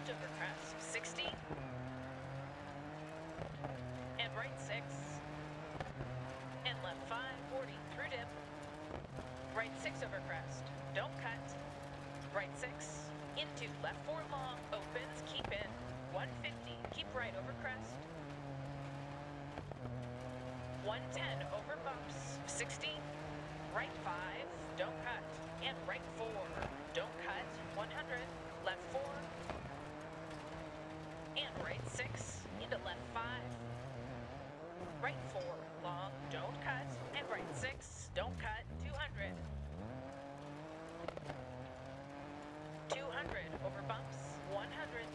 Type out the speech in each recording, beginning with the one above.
left over crest, 60. And right 6. And left 5, 40 through dip. Right 6 over crest, don't cut. Right 6, into left 4 long, opens, keep in. 150, keep right over crest. 110 over bumps, 60. Right 5, don't cut. And right 4, don't cut. 100, left 4. And right 6, into left 5. Right 4, long, don't cut. And right 6, don't cut. 200. 200 over bumps, 100.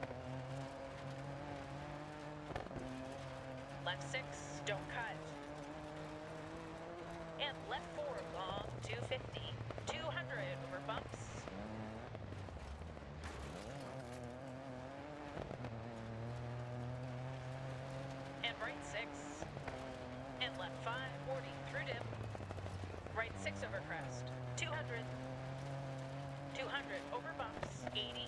Left 6, don't cut. And left 4, long, 250. 200 over bumps. And right 6. And left 5, 40 through dip. Right 6 over crest, 200. 200 over bumps, 80.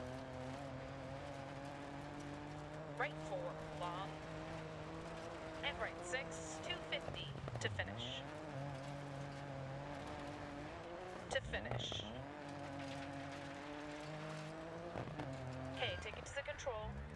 Right 4, long. And right 6, 250 to finish. To finish. Okay, take it to the control.